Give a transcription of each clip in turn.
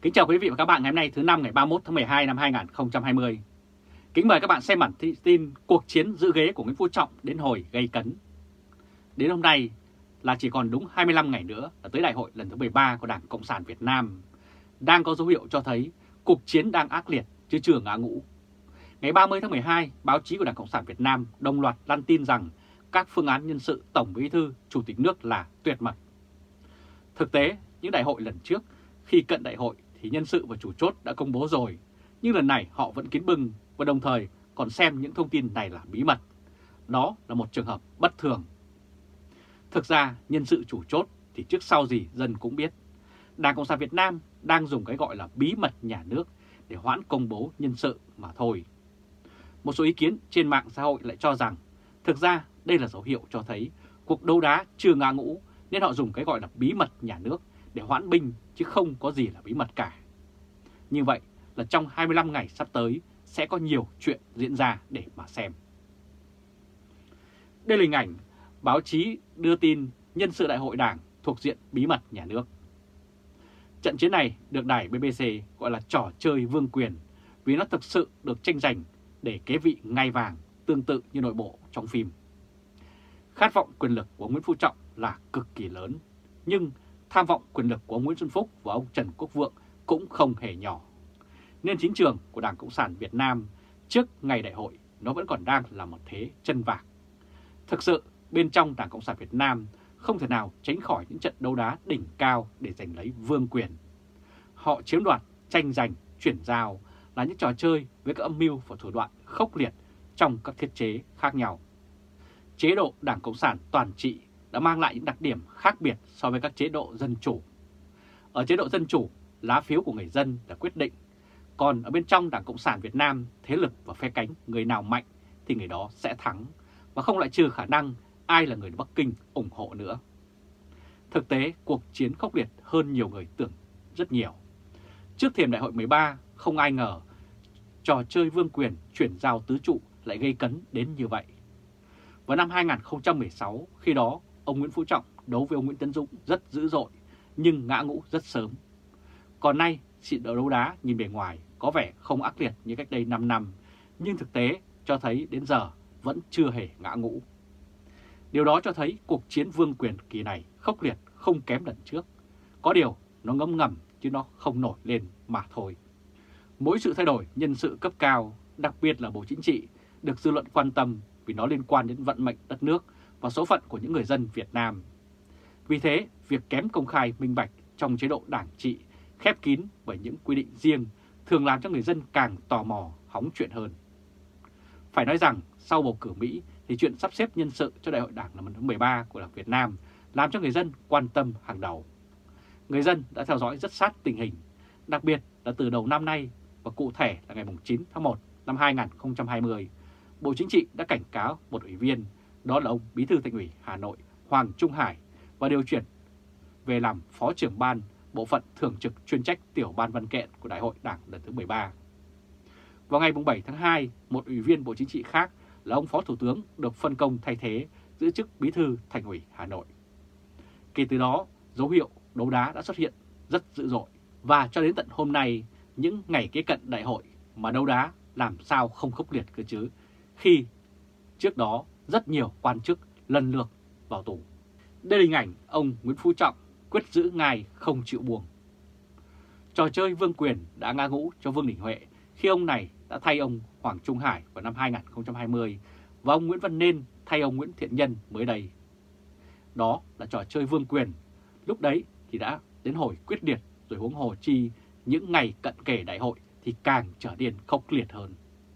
Kính chào quý vị và các bạn ngày hôm nay thứ Năm ngày 31 tháng 12 năm 2020. Kính mời các bạn xem bản tin cuộc chiến giữ ghế của Nguyễn Phú Trọng đến hồi gây cấn. Đến hôm nay là chỉ còn đúng 25 ngày nữa là tới đại hội lần thứ 13 của Đảng Cộng sản Việt Nam. Đang có dấu hiệu cho thấy cuộc chiến đang ác liệt chứ chưa ngã ngũ. Ngày 30 tháng 12, báo chí của Đảng Cộng sản Việt Nam đồng loạt lan tin rằng các phương án nhân sự Tổng Bí thư, Chủ tịch nước là tuyệt mật. Thực tế, những đại hội lần trước khi cận đại hội thì nhân sự và chủ chốt đã công bố rồi, nhưng lần này họ vẫn kín bưng và đồng thời còn xem những thông tin này là bí mật. Đó là một trường hợp bất thường. Thực ra, nhân sự chủ chốt thì trước sau gì dân cũng biết. Đảng Cộng sản Việt Nam đang dùng cái gọi là bí mật nhà nước để hoãn công bố nhân sự mà thôi. Một số ý kiến trên mạng xã hội lại cho rằng thực ra đây là dấu hiệu cho thấy cuộc đấu đá chưa ngã ngũ nên họ dùng cái gọi là bí mật nhà nước để hoãn binh chứ không có gì là bí mật cả. Như vậy là trong 25 ngày sắp tới sẽ có nhiều chuyện diễn ra để mà xem. Đây là hình ảnh báo chí đưa tin nhân sự đại hội đảng thuộc diện bí mật nhà nước. Trận chiến này được đài BBC gọi là trò chơi vương quyền vì nó thực sự được tranh giành để kế vị ngai vàng tương tự như nội bộ trong phim. Khát vọng quyền lực của Nguyễn Phú Trọng là cực kỳ lớn, nhưng tham vọng quyền lực của ông Nguyễn Xuân Phúc và ông Trần Quốc Vượng cũng không hề nhỏ. Nên chính trường của Đảng Cộng sản Việt Nam trước ngày đại hội nó vẫn còn đang là một thế chân vạc. Thực sự bên trong Đảng Cộng sản Việt Nam không thể nào tránh khỏi những trận đấu đá đỉnh cao để giành lấy vương quyền. Họ chiếm đoạt, tranh giành, chuyển giao là những trò chơi với các âm mưu và thủ đoạn khốc liệt trong các thiết chế khác nhau. Chế độ Đảng Cộng sản toàn trị đã mang lại những đặc điểm khác biệt so với các chế độ dân chủ. Ở chế độ dân chủ, lá phiếu của người dân là quyết định. Còn ở bên trong Đảng Cộng sản Việt Nam, thế lực và phe cánh người nào mạnh thì người đó sẽ thắng, và không loại trừ khả năng ai là người Bắc Kinh ủng hộ nữa. Thực tế, cuộc chiến khốc liệt hơn nhiều người tưởng rất nhiều. Trước thềm đại hội 13, không ai ngờ trò chơi vương quyền chuyển giao tứ trụ lại gây cấn đến như vậy. Vào năm 2016, khi đó ông Nguyễn Phú Trọng đấu với ông Nguyễn Tấn Dũng rất dữ dội, nhưng ngã ngũ rất sớm. Còn nay, sự đấu đá nhìn bề ngoài có vẻ không ác liệt như cách đây 5 năm, nhưng thực tế cho thấy đến giờ vẫn chưa hề ngã ngũ. Điều đó cho thấy cuộc chiến vương quyền kỳ này khốc liệt không kém lần trước. Có điều nó ngấm ngầm chứ nó không nổi lên mà thôi. Mỗi sự thay đổi nhân sự cấp cao, đặc biệt là Bộ Chính trị, được dư luận quan tâm vì nó liên quan đến vận mệnh đất nước và số phận của những người dân Việt Nam. Vì thế, việc kém công khai minh bạch trong chế độ đảng trị, khép kín bởi những quy định riêng, thường làm cho người dân càng tò mò hóng chuyện hơn. Phải nói rằng, sau bầu cử Mỹ thì chuyện sắp xếp nhân sự cho Đại hội Đảng lần thứ 13 của Đảng Việt Nam làm cho người dân quan tâm hàng đầu. Người dân đã theo dõi rất sát tình hình, đặc biệt là từ đầu năm nay và cụ thể là ngày 9 tháng 1 năm 2020, Bộ Chính trị đã cảnh cáo một ủy viên, đó là ông Bí thư Thành ủy Hà Nội Hoàng Trung Hải, và điều chuyển về làm Phó trưởng ban bộ phận thường trực chuyên trách tiểu ban văn kiện của Đại hội Đảng lần thứ 13. Vào ngày 7 tháng 2, một ủy viên Bộ Chính trị khác là ông Phó Thủ tướng được phân công thay thế giữ chức Bí thư Thành ủy Hà Nội. Kể từ đó, dấu hiệu đấu đá đã xuất hiện rất dữ dội, và cho đến tận hôm nay, những ngày kế cận đại hội mà đấu đá làm sao không khốc liệt cơ chứ, khi trước đó rất nhiều quan chức lần lượt vào tù. Đây là hình ảnh ông Nguyễn Phú Trọng quyết giữ ngai không chịu buông. Trò chơi vương quyền đã ngã ngũ cho Vương Đình Huệ khi ông này đã thay ông Hoàng Trung Hải vào năm 2020 và ông Nguyễn Văn Nên thay ông Nguyễn Thiện Nhân mới đây. Đó là trò chơi vương quyền, lúc đấy thì đã đến hồi quyết liệt, rồi huống hồ chi những ngày cận kề đại hội thì càng trở nên khốc liệt hơn.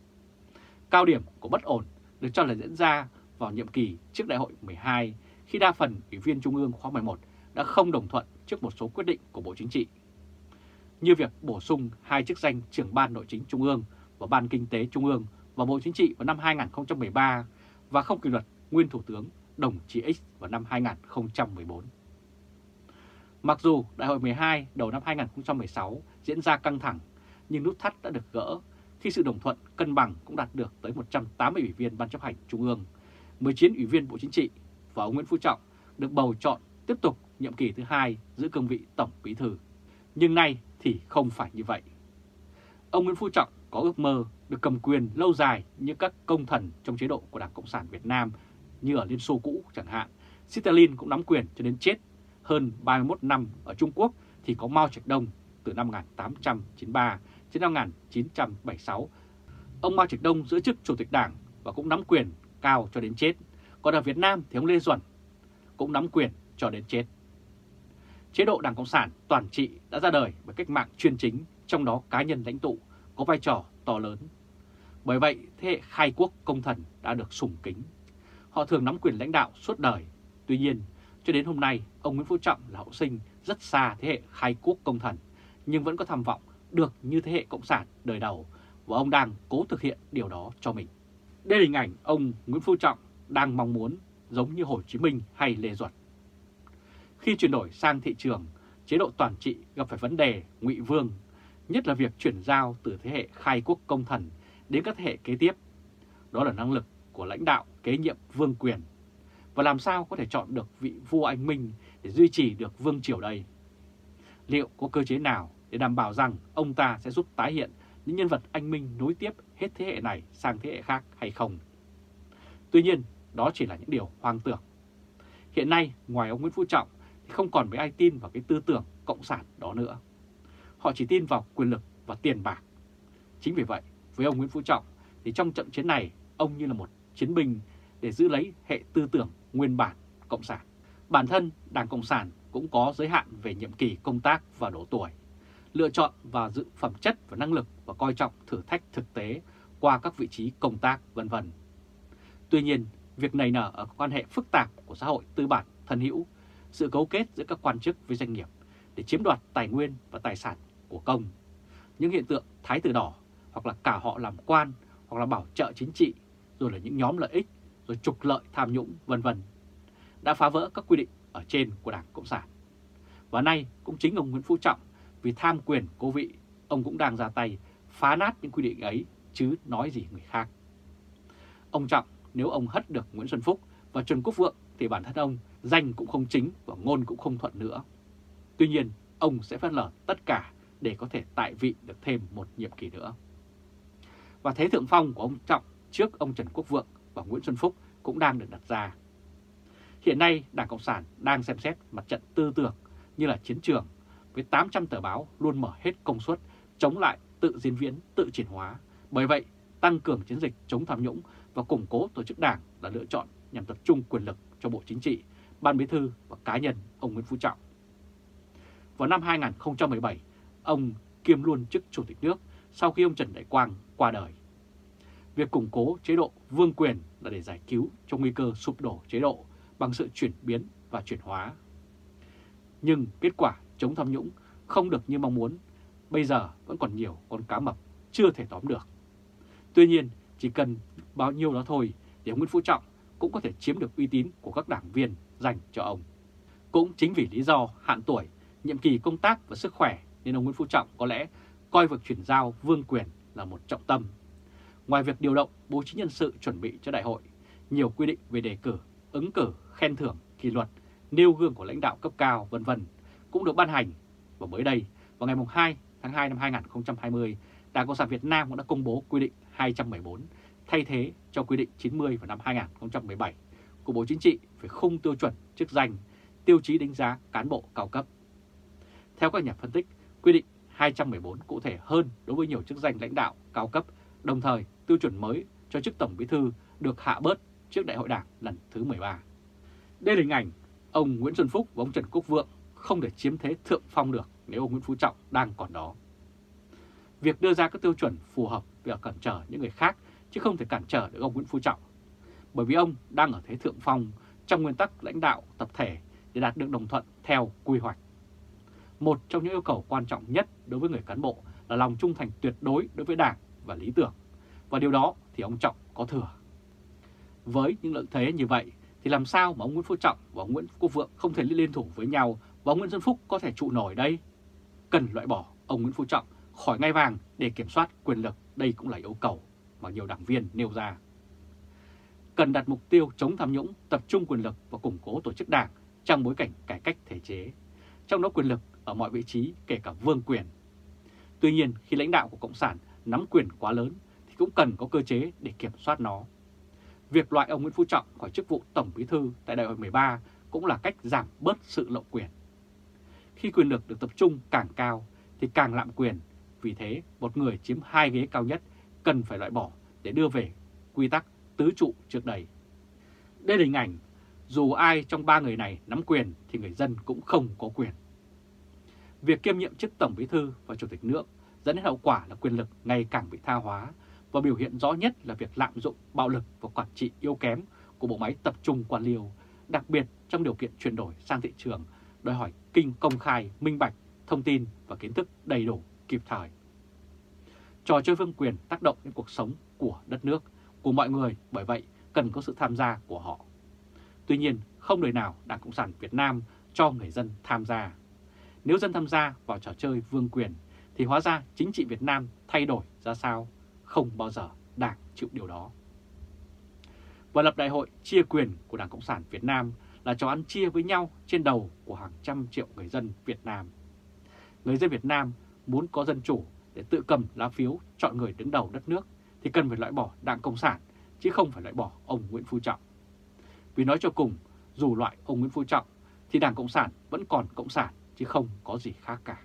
Cao điểm của bất ổn được cho là diễn ra vào nhiệm kỳ trước đại hội 12, khi đa phần ủy viên Trung ương khóa 11 đã không đồng thuận trước một số quyết định của Bộ Chính trị, như việc bổ sung 2 chức danh trưởng Ban Nội chính Trung ương và Ban Kinh tế Trung ương vào Bộ Chính trị vào năm 2013 và không kỷ luật nguyên Thủ tướng Đồng chí X vào năm 2014. Mặc dù Đại hội 12 đầu năm 2016 diễn ra căng thẳng, nhưng nút thắt đã được gỡ khi sự đồng thuận cân bằng cũng đạt được tới 180 ủy viên Ban chấp hành Trung ương, 19 ủy viên Bộ Chính trị và ông Nguyễn Phú Trọng được bầu chọn tiếp tục nhiệm kỳ thứ 2 giữ cương vị Tổng Bí thư. Nhưng nay thì không phải như vậy. Ông Nguyễn Phú Trọng có ước mơ được cầm quyền lâu dài như các công thần trong chế độ của Đảng Cộng sản Việt Nam như ở Liên Xô cũ chẳng hạn. Stalin cũng nắm quyền cho đến chết. Hơn 31 năm ở Trung Quốc thì có Mao Trạch Đông từ năm 1893 đến năm 1976. Ông Mao Trạch Đông giữ chức Chủ tịch Đảng và cũng nắm quyền cao cho đến chết. Còn ở Việt Nam thì ông Lê Duẩn cũng nắm quyền cho đến chết. Chế độ Đảng Cộng sản toàn trị đã ra đời bởi cách mạng chuyên chính, trong đó cá nhân lãnh tụ có vai trò to lớn. Bởi vậy, thế hệ khai quốc công thần đã được sùng kính. Họ thường nắm quyền lãnh đạo suốt đời. Tuy nhiên, cho đến hôm nay, ông Nguyễn Phú Trọng là hậu sinh rất xa thế hệ khai quốc công thần, nhưng vẫn có tham vọng được như thế hệ cộng sản đời đầu, và ông đang cố thực hiện điều đó cho mình. Đây là hình ảnh ông Nguyễn Phú Trọng đang mong muốn giống như Hồ Chí Minh hay Lê Duẩn. Khi chuyển đổi sang thị trường, chế độ toàn trị gặp phải vấn đề ngụy vương, nhất là việc chuyển giao từ thế hệ khai quốc công thần đến các thế hệ kế tiếp. Đó là năng lực của lãnh đạo kế nhiệm vương quyền. Và làm sao có thể chọn được vị vua anh minh để duy trì được vương triều đây? Liệu có cơ chế nào để đảm bảo rằng ông ta sẽ giúp tái hiện những nhân vật anh minh nối tiếp hết thế hệ này sang thế hệ khác hay không? Tuy nhiên, đó chỉ là những điều hoang tưởng. Hiện nay, ngoài ông Nguyễn Phú Trọng thì không còn mấy ai tin vào cái tư tưởng cộng sản đó nữa. Họ chỉ tin vào quyền lực và tiền bạc. Chính vì vậy, với ông Nguyễn Phú Trọng thì trong trận chiến này, ông như là một chiến binh để giữ lấy hệ tư tưởng nguyên bản cộng sản. Bản thân Đảng Cộng sản cũng có giới hạn về nhiệm kỳ công tác và độ tuổi, lựa chọn và dự phẩm chất và năng lực và coi trọng thử thách thực tế qua các vị trí công tác v.v. Tuy nhiên, việc nảy nở ở quan hệ phức tạp của xã hội tư bản thân hữu, sự cấu kết giữa các quan chức với doanh nghiệp để chiếm đoạt tài nguyên và tài sản của công, những hiện tượng thái tử đỏ hoặc là cả họ làm quan hoặc là bảo trợ chính trị, rồi là những nhóm lợi ích, rồi trục lợi tham nhũng v.v. đã phá vỡ các quy định ở trên của Đảng Cộng sản. Và nay cũng chính ông Nguyễn Phú Trọng vì tham quyền cố vị, ông cũng đang ra tay phá nát những quy định ấy chứ nói gì người khác. Ông Trọng nếu ông hất được Nguyễn Xuân Phúc và Trần Quốc Vượng thì bản thân ông danh cũng không chính và ngôn cũng không thuận nữa. Tuy nhiên, ông sẽ phớt lờ tất cả để có thể tại vị được thêm một nhiệm kỳ nữa. Và thế thượng phong của ông Trọng trước ông Trần Quốc Vượng và Nguyễn Xuân Phúc cũng đang được đặt ra. Hiện nay, Đảng Cộng sản đang xem xét mặt trận tư tưởng như là chiến trường, với 800 tờ báo luôn mở hết công suất chống lại tự diễn biến, tự chuyển hóa. Bởi vậy, tăng cường chiến dịch chống tham nhũng và củng cố tổ chức đảng là lựa chọn nhằm tập trung quyền lực cho Bộ Chính trị, Ban Bí thư và cá nhân ông Nguyễn Phú Trọng. Vào năm 2017, ông kiêm luôn chức Chủ tịch nước sau khi ông Trần Đại Quang qua đời. Việc củng cố chế độ vương quyền là để giải cứu cho nguy cơ sụp đổ chế độ bằng sự chuyển biến và chuyển hóa. Nhưng kết quả chống tham nhũng không được như mong muốn, bây giờ vẫn còn nhiều con cá mập chưa thể tóm được. Tuy nhiên, chỉ cần bao nhiêu đó thôi để ông Nguyễn Phú Trọng cũng có thể chiếm được uy tín của các đảng viên dành cho ông. Cũng chính vì lý do hạn tuổi, nhiệm kỳ công tác và sức khỏe nên ông Nguyễn Phú Trọng có lẽ coi việc chuyển giao vương quyền là một trọng tâm. Ngoài việc điều động bố trí nhân sự chuẩn bị cho đại hội, nhiều quy định về đề cử, ứng cử, khen thưởng, kỷ luật, nêu gương của lãnh đạo cấp cao v.v. cũng được ban hành. Và mới đây, vào ngày 2 tháng 2 năm 2020, Đảng Cộng sản Việt Nam cũng đã công bố quy định 214 thay thế cho quy định 90 vào năm 2017 của Bộ Chính trị về khung tiêu chuẩn chức danh, tiêu chí đánh giá cán bộ cao cấp. Theo các nhà phân tích, quy định 214 cụ thể hơn đối với nhiều chức danh lãnh đạo cao cấp, đồng thời tiêu chuẩn mới cho chức Tổng Bí thư được hạ bớt trước Đại hội Đảng lần thứ 13. Đây là hình ảnh ông Nguyễn Xuân Phúc và ông Trần Quốc Vượng không thể chiếm thế thượng phong được nếu ông Nguyễn Phú Trọng đang còn đó. Việc đưa ra các tiêu chuẩn phù hợp để cản trở những người khác chứ không thể cản trở được ông Nguyễn Phú Trọng. Bởi vì ông đang ở thế thượng phong trong nguyên tắc lãnh đạo tập thể để đạt được đồng thuận theo quy hoạch. Một trong những yêu cầu quan trọng nhất đối với người cán bộ là lòng trung thành tuyệt đối đối với Đảng và lý tưởng. Và điều đó thì ông Trọng có thừa. Với những lợi thế như vậy thì làm sao mà ông Nguyễn Phú Trọng và ông Nguyễn Quốc Vượng không thể liên thủ với nhau và ông Nguyễn Xuân Phúc có thể trụ nổi đây? Cần loại bỏ ông Nguyễn Phú Trọng khỏi ngai vàng để kiểm soát quyền lực, đây cũng là yêu cầu mà nhiều đảng viên nêu ra. Cần đặt mục tiêu chống tham nhũng, tập trung quyền lực và củng cố tổ chức đảng trong bối cảnh cải cách thể chế. Trong đó quyền lực ở mọi vị trí kể cả vương quyền Tuy nhiên, khi lãnh đạo của Cộng sản nắm quyền quá lớn thì cũng cần có cơ chế để kiểm soát nó. Việc loại ông Nguyễn Phú Trọng khỏi chức vụ Tổng Bí thư tại Đại hội 13 cũng là cách giảm bớt sự lộng quyền. Khi quyền lực được tập trung càng cao thì càng lạm quyền, vì thế một người chiếm 2 ghế cao nhất cần phải loại bỏ để đưa về quy tắc tứ trụ trước đây. Đây là hình ảnh dù ai trong 3 người này nắm quyền thì người dân cũng không có quyền. Việc kiêm nhiệm chức Tổng Bí thư và Chủ tịch nước dẫn đến hậu quả là quyền lực ngày càng bị tha hóa, và biểu hiện rõ nhất là việc lạm dụng bạo lực và quản trị yếu kém của bộ máy tập trung quan liêu, đặc biệt trong điều kiện chuyển đổi sang thị trường đòi hỏi công khai, minh bạch, thông tin và kiến thức đầy đủ, kịp thời. Trò chơi vương quyền tác động đến cuộc sống của đất nước, của mọi người, bởi vậy cần có sự tham gia của họ. Tuy nhiên, không đời nào Đảng Cộng sản Việt Nam cho người dân tham gia. Nếu dân tham gia vào trò chơi vương quyền thì hóa ra chính trị Việt Nam thay đổi ra sao? Không bao giờ Đảng chịu điều đó. Và lập đại hội chia quyền của Đảng Cộng sản Việt Nam là trò ăn chia với nhau trên đầu của hàng trăm triệu người dân Việt Nam. Người dân Việt Nam muốn có dân chủ để tự cầm lá phiếu chọn người đứng đầu đất nước thì cần phải loại bỏ Đảng Cộng sản, chứ không phải loại bỏ ông Nguyễn Phú Trọng. Vì nói cho cùng, dù loại ông Nguyễn Phú Trọng thì Đảng Cộng sản vẫn còn Cộng sản, chứ không có gì khác cả.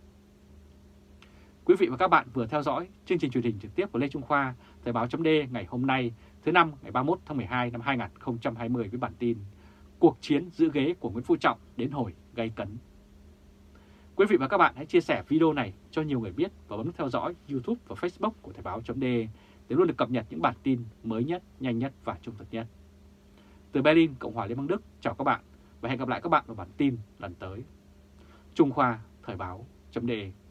Quý vị và các bạn vừa theo dõi chương trình truyền hình trực tiếp của Lê Trung Khoa, Thời báo .d ngày hôm nay, thứ Năm ngày 31 tháng 12 năm 2020 với bản tin Cuộc chiến giữ ghế của Nguyễn Phú Trọng đến hồi gay cấn. Quý vị và các bạn hãy chia sẻ video này cho nhiều người biết và bấm theo dõi YouTube và Facebook của Thời báo .d để luôn được cập nhật những bản tin mới nhất, nhanh nhất và trung thực nhất. Từ Berlin, Cộng hòa Liên bang Đức, chào các bạn và hẹn gặp lại các bạn vào bản tin lần tới. Trung Khoa, Thời báo .d